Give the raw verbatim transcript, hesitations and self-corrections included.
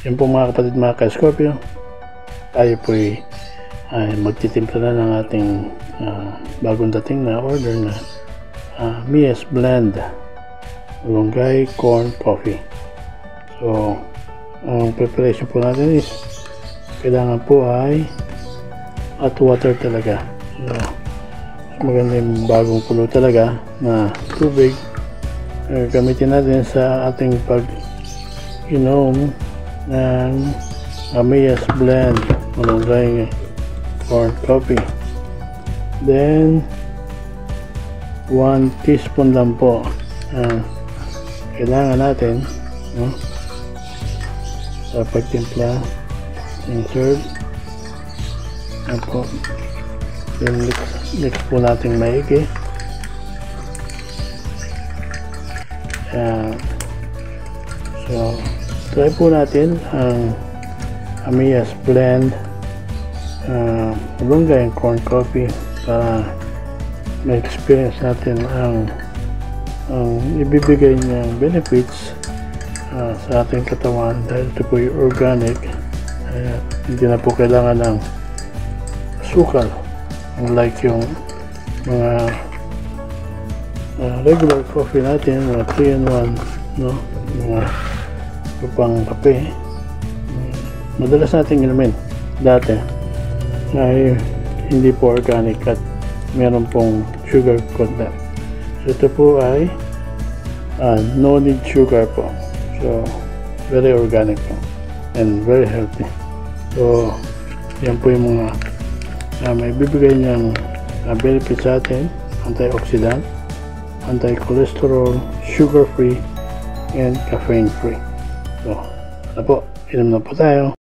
Yun po mga kapatid, mga ka-Scorpio, tayo po ay, ay magtitimpla na ng ating uh, bagong dating na order na uh, sblendmalunggay corn coffee. So ang preparation po natin is kailangan po ay hot water talaga. So, maganda yung bagong puno talaga na tubig uh, gamitin natin sa ating pag-inom ng Amias blend malunggay corn coffee. Then one teaspoon lang po uh, kailangan natin, no, sa pagtimpla and serve. Yan po. Then mix, mix po natin maigi. Uh, so try po natin ang Amias blend uh, malunggay corn coffee para ma-experience natin ang ang ibibigay niyang benefits uh, sa ating katawan, dahil ito po yung organic. Uh, hindi na po kailangan ng sukal, unlike yung mga uh, regular coffee natin, mga three in one, no, mga upang kape. Madalas natin inumin dati ay hindi po organic at meron pong sugar content. So ito po ay uh, no need sugar po, so very organic po and very healthy. So yan po yung mga uh, may bibigay niyang uh, benefits sa atin: antioxidant, anti-cholesterol, sugar free and caffeine free. So ano po, inom na po tayo.